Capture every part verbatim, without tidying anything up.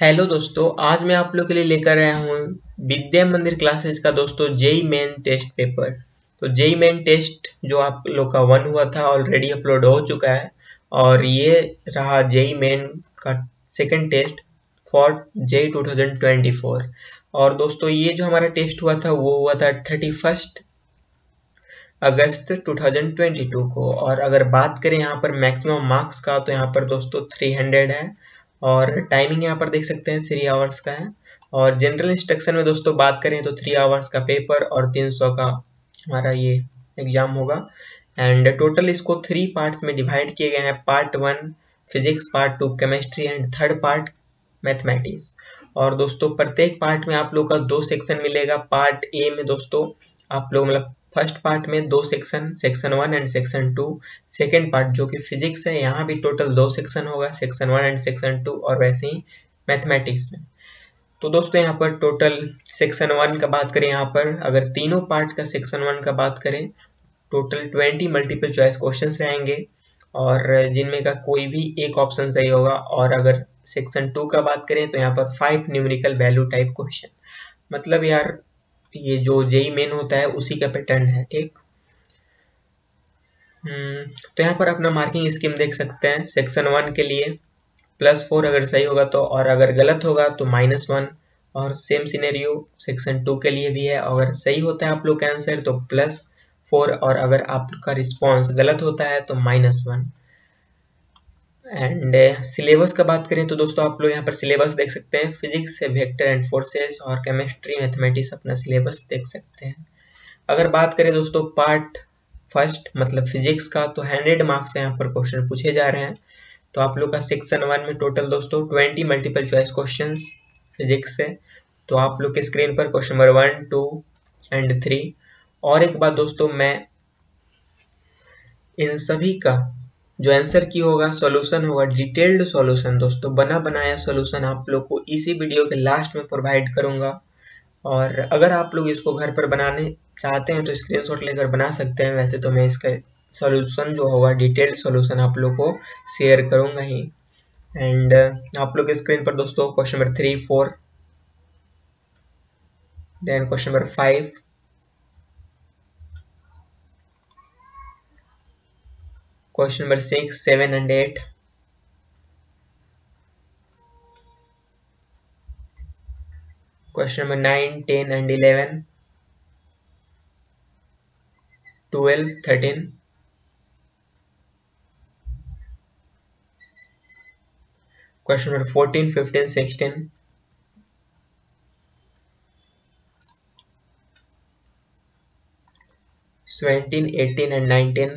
Hello दोस्तों, आज मैं आप लोग के लिए लेकर आया हूँ विद्या मंदिर क्लासेस का दोस्तों जेई मेन टेस्ट पेपर। तो जेई मेन टेस्ट जो आप लोग का वन हुआ था ऑलरेडी अपलोड हो चुका है और ये रहा जेई मेन का second test for JEE two thousand twenty four. और दोस्तों ये जो हमारा टेस्ट हुआ था वो हुआ था थर्टी फर्स्ट अगस्त टू थाउजेंड ट्वेंटी टू को। और अगर बात करें यहाँ पर मैक्सिमम मार्क्स का तो यहाँ पर दोस्तों थ्री हंड्रेड है और टाइमिंग यहाँ पर देख सकते हैं थ्री आवर्स का है। और जनरल इंस्ट्रक्शन में दोस्तों बात करें तो थ्री आवर्स का पेपर और तीन सौ का हमारा ये एग्जाम होगा। एंड टोटल इसको थ्री पार्ट्स में डिवाइड किए गए हैं। Part one physics, part two chemistry and third part mathematics. और दोस्तों प्रत्येक पार्ट में आप लोग का दो सेक्शन मिलेगा। पार्ट ए में दोस्तों आप लोग मतलब फर्स्ट पार्ट में दो section, section one and section two. Second part जो कि फिजिक्स है यहाँ भी टोटल दो सेक्शन होगा, section one and section two. और वैसे ही मैथमेटिक्स में तो दोस्तों यहाँ पर टोटल सेक्शन वन का बात करें, यहाँ पर अगर तीनों पार्ट का सेक्शन वन का बात करें total twenty multiple choice questions रहेंगे और जिनमें का कोई भी एक ऑप्शन सही होगा। और अगर सेक्शन टू का बात करें तो यहाँ पर five numerical value type question. मतलब यार ये जो जेई मेन होता है उसी का पैटर्न है, ठीक। हम्म तो यहाँ पर अपना मार्किंग स्कीम देख सकते हैं। सेक्शन वन के लिए प्लस फोर अगर सही होगा तो, और अगर गलत होगा तो माइनस वन। और सेम सिनेरियो सेक्शन टू के लिए भी है। अगर सही होता है आप लोग का आंसर तो प्लस फोर, और अगर आपका रिस्पॉन्स गलत होता है तो माइनस वन। एंड सिलेबस का बात करें तो दोस्तों आप लोग यहाँ पर सिलेबस देख सकते हैं। फिजिक्स से वेक्टर एंड फोर्सेस और केमिस्ट्री मैथमेटिक्स अपना सिलेबस देख सकते हैं। अगर बात करें दोस्तों पार्ट फर्स्ट मतलब फिजिक्स का तो हंड्रेड मार्क्स का यहाँ पर क्वेश्चन पूछे जा रहे हैं। तो आप लोग का सेक्शन वन में टोटल दोस्तों twenty multiple choice questions physics से। तो आप लोग के स्क्रीन पर question number one two and three. और एक बात दोस्तों, मैं इन सभी का जो आंसर की होगा सॉल्यूशन होगा डिटेल्ड सॉल्यूशन दोस्तों, बना बनाया सॉल्यूशन आप लोग को इसी वीडियो के लास्ट में प्रोवाइड करूंगा। और अगर आप लोग इसको घर पर बनाने चाहते हैं तो स्क्रीनशॉट लेकर बना सकते हैं। वैसे तो मैं इसका सॉल्यूशन जो होगा डिटेल्ड सॉल्यूशन आप लोग को शेयर करूंगा ही। एंड आप लोग स्क्रीन पर दोस्तों question number three four, then question number five, question number six seven and eight, question number nine ten and eleven, twelve thirteen, question number fourteen fifteen sixteen, seventeen eighteen and nineteen.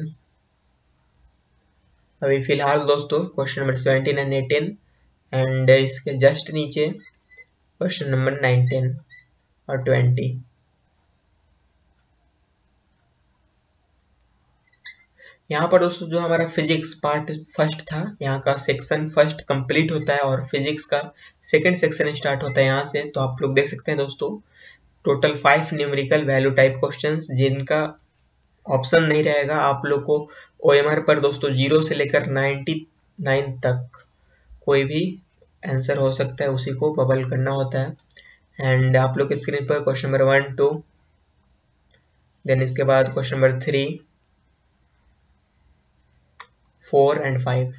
अभी फिलहाल दोस्तों question number seventeen and eighteen and इसके just नीचे question number nineteen और twenty. यहाँ पर दोस्तों जो हमारा फिजिक्स पार्ट फर्स्ट था यहाँ का सेक्शन फर्स्ट कंप्लीट होता है और फिजिक्स का सेकंड सेक्शन स्टार्ट होता है यहाँ से। तो आप लोग देख सकते हैं दोस्तों total five numerical value type questions जिनका ऑप्शन नहीं रहेगा। आप लोग को ओएमआर पर दोस्तों जीरो से लेकर नाइन्टी नाइन तक कोई भी आंसर हो सकता है, उसी को बबल करना होता है। एंड आप लोग स्क्रीन पर question number one two, then इसके बाद question number three four and five.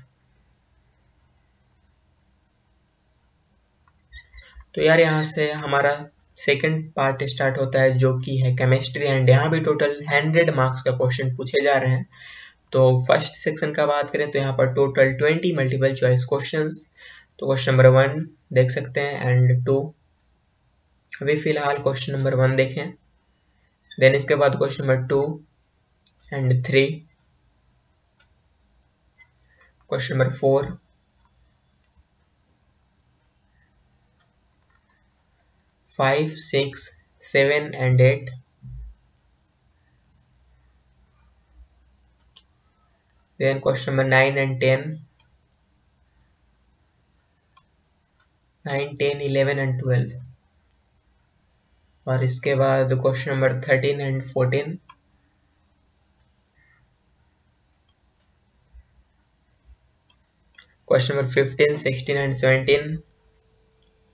तो यार यहाँ से हमारा सेकंड पार्ट स्टार्ट होता है जो कि है केमिस्ट्री एंड यहाँ भी टोटल हंड्रेड मार्क्स का क्वेश्चन पूछे जा रहे हैं। तो फर्स्ट सेक्शन का बात करें तो यहाँ पर total twenty multiple choice questions. तो क्वेश्चन नंबर वन देख सकते हैं एंड टू। अभी फिलहाल क्वेश्चन नंबर वन देखें, देन इसके बाद question number two and three, question number four, five six seven and eight, then question number nine and ten, nine ten eleven and twelve, और इसके बाद question number thirteen and fourteen, question number fifteen sixteen and seventeen,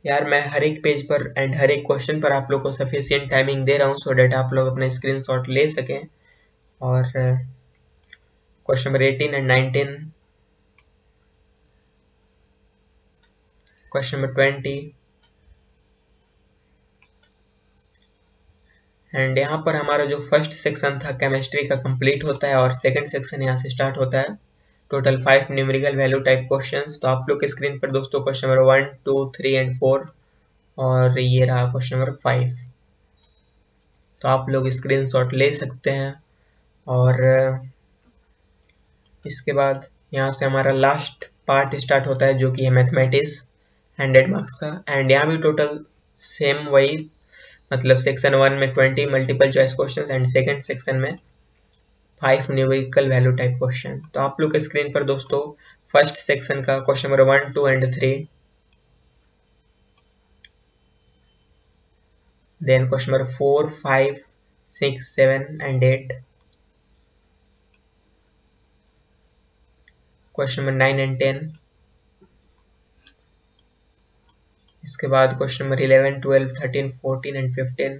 यार मैं हर एक page पर and हर एक question पर आप लोग को सफिशिएंट टाइमिंग दे रहा हूँ सो डेट आप लोग अपना स्क्रीनशॉट ले सकें। और question number eighteen and nineteen, question number twenty, and यहाँ पर हमारा जो फर्स्ट सेक्शन था केमिस्ट्री का कंप्लीट होता है और सेकंड सेक्शन यहाँ से स्टार्ट होता है। Total five numerical value type questions. तो आप लोग के स्क्रीन पर दोस्तों question number one, two, three and four, और ये रहा क्वेश्चन नंबर फाइव। तो आप लोग स्क्रीनशॉट ले सकते हैं। और इसके बाद यहाँ से हमारा लास्ट पार्ट स्टार्ट होता है जो कि है मैथमेटिक्स हंड्रेड मार्क्स का। एंड यहाँ भी टोटल सेम वही, मतलब सेक्शन वन में twenty multiple choice questions and second section में five numerical value type question. तो आप लोग के स्क्रीन पर दोस्तों फर्स्ट सेक्शन का question number one, two and three, then question number four, five, six, seven and eight, question number nine and ten, इसके बाद question number eleven, twelve, thirteen, fourteen and fifteen,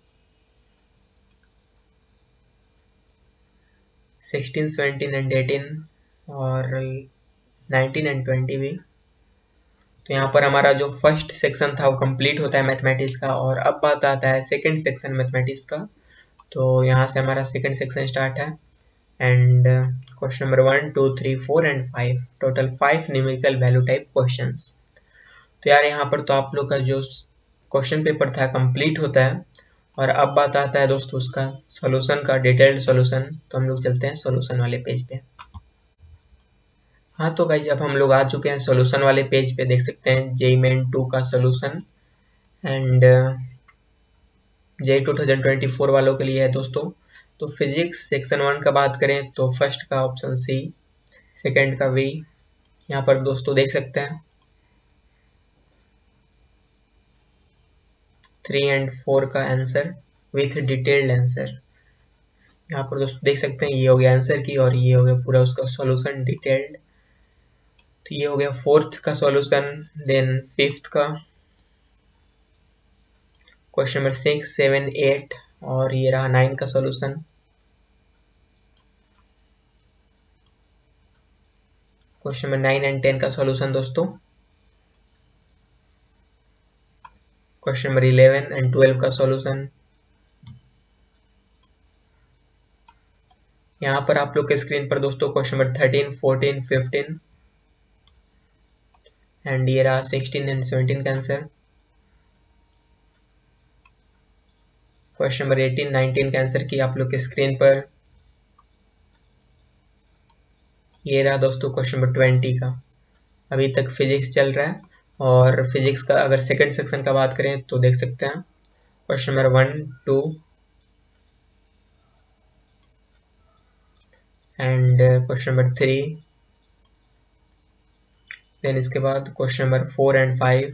sixteen, seventeen and eighteen और nineteen and twenty भी। तो यहाँ पर हमारा जो first section था वो कंप्लीट होता है मैथमेटिक्स का। और अब बात आता है सेकंड सेक्शन मैथमेटिक्स का। तो यहाँ से हमारा सेकंड सेक्शन स्टार्ट है and question number one, two, three, four and five, total five numerical value type questions. तो यार यहाँ पर तो आप लोग का जो क्वेश्चन पेपर था कंप्लीट होता है। और अब बात आता है दोस्तों उसका सॉल्यूशन का, डिटेल्ड सॉल्यूशन। तो हम लोग चलते हैं सॉल्यूशन वाले पेज पे। हाँ तो गाइज अब हम लोग आ चुके हैं सॉल्यूशन वाले पेज पे। देख सकते हैं जेईई मेन टू का solution and JEE two thousand twenty four वालों के लिए है दोस्तों। तो फिजिक्स सेक्शन वन का बात करें तो फर्स्ट का ऑप्शन सी, सेकंड का वी। यहाँ पर दोस्तों देख सकते हैं थ्री एंड फोर का आंसर विथ डिटेल्ड आंसर। यहाँ पर दोस्तों देख सकते हैं ये हो गया आंसर की और ये हो गया पूरा उसका सॉल्यूशन डिटेल्ड। तो ये हो गया फोर्थ का सॉल्यूशन। देन फिफ्थ का, question number six, seven, eight और ये रहा नाइन का solution. Question number nine and ten का सॉल्यूशन दोस्तों। Question number eleven and twelve का सॉल्यूशन। यहाँ पर आप लोग के स्क्रीन पर दोस्तों question number thirteen, fourteen, fifteen and ये रहा सिक्सटीन एंड सेवनटीन का answer. Question number eighteen, nineteen का आंसर की आप लोग के स्क्रीन पर। ये रहा दोस्तों क्वेश्चन नंबर ट्वेंटी का। अभी तक फिजिक्स चल रहा है और फिजिक्स का अगर सेकंड सेक्शन का बात करें तो देख सकते हैं question number one, two and question number three, then इसके बाद question number four and five,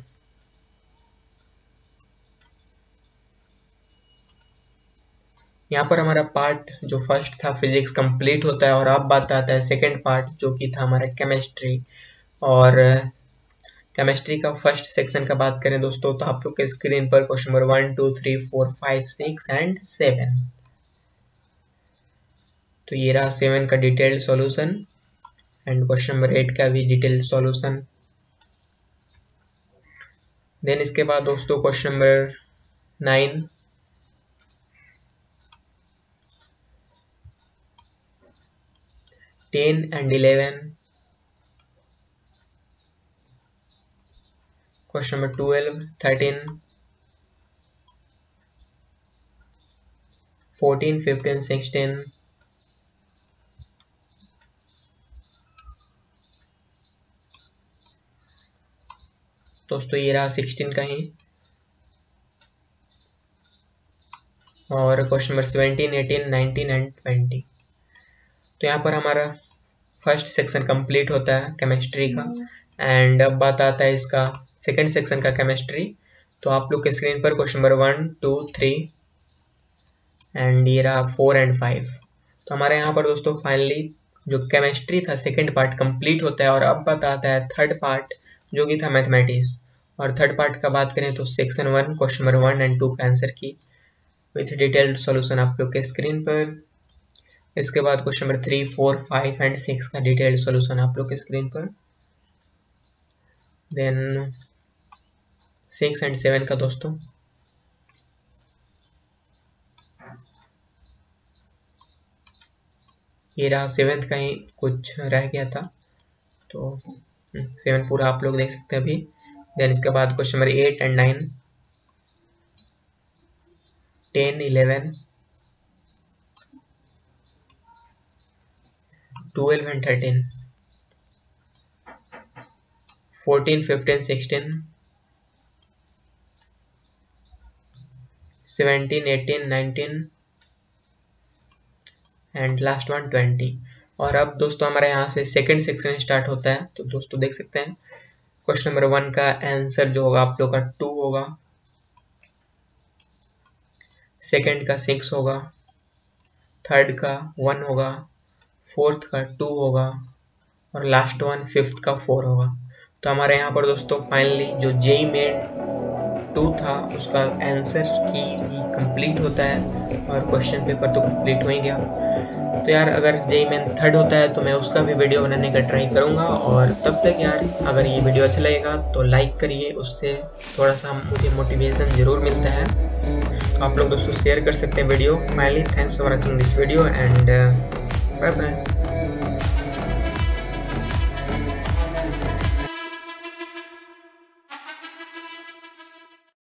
यहाँ पर हमारा पार्ट जो फर्स्ट था फिजिक्स कंप्लीट होता है। और अब बात आता है सेकंड पार्ट जो कि था हमारा केमिस्ट्री। और केमिस्ट्री का फर्स्ट सेक्शन का बात करें दोस्तों तो आप लोग के स्क्रीन पर question number one, two, three, four, five, six and seven. तो ये रहा सेवन का detailed solution and question number eight का भी डिटेल्ड सॉल्यूशन। देन इसके बाद दोस्तों question number nine, ten and eleven, question number twelve, thirteen, fourteen, fifteen, sixteen, दोस्तों ये रहा सिक्सटीन का ही। और question number seventeen, eighteen, nineteen and twenty. तो यहाँ पर हमारा फर्स्ट सेक्शन कंप्लीट होता है केमिस्ट्री का। एंड अब बात आता है इसका सेकंड सेक्शन का केमिस्ट्री। तो आप लोग के स्क्रीन पर question number one, two, three and ये रहा फोर एंड फाइव। तो हमारे यहाँ पर दोस्तों फाइनली जो केमिस्ट्री था सेकंड पार्ट कंप्लीट होता है। और अब बात आता है थर्ड पार्ट जो कि था मैथमेटिक्स। और थर्ड पार्ट का बात करें तो section one question number one and two का आंसर की विथ डिटेल्ड सॉल्यूशन आप लोग के स्क्रीन पर। इसके बाद question number three four five and six का डिटेल्ड सॉल्यूशन आप लोग के स्क्रीन पर। देन सिक्स एंड सेवन का दोस्तों ये रहा, सेवेंथ का ही कुछ रह गया था तो सेवन पूरा आप लोग देख सकते हैं अभी। देन इसके बाद question number eight and nine, ten eleven twelve and thirteen, fourteen fifteen sixteen, seventeen eighteen nineteen and last one twenty. और अब दोस्तों हमारे यहाँ से सेकंड सेक्शन स्टार्ट होता है। तो दोस्तों देख सकते हैं क्वेश्चन नंबर वन का आंसर जो होगा आप लोग का टू होगा, सेकंड का सिक्स होगा, थर्ड का वन होगा, फोर्थ का टू होगा और लास्ट वन फिफ्थ का फोर होगा। तो हमारे यहाँ पर दोस्तों फाइनली जो जेई मेन टू था उसका आंसर की भी कंप्लीट होता है और क्वेश्चन पेपर तो कंप्लीट हो ही गया। तो यार अगर जेई मेन थर्ड होता है तो मैं उसका भी वीडियो बनाने का ट्राई करूँगा। और तब तक यार अगर ये वीडियो अच्छा लगेगा तो लाइक करिए, उससे थोड़ा सा मुझे मोटिवेशन ज़रूर मिलता है। तो आप लोग दोस्तों शेयर कर सकते हैं video. Finally thanks for watching this video and bye bye.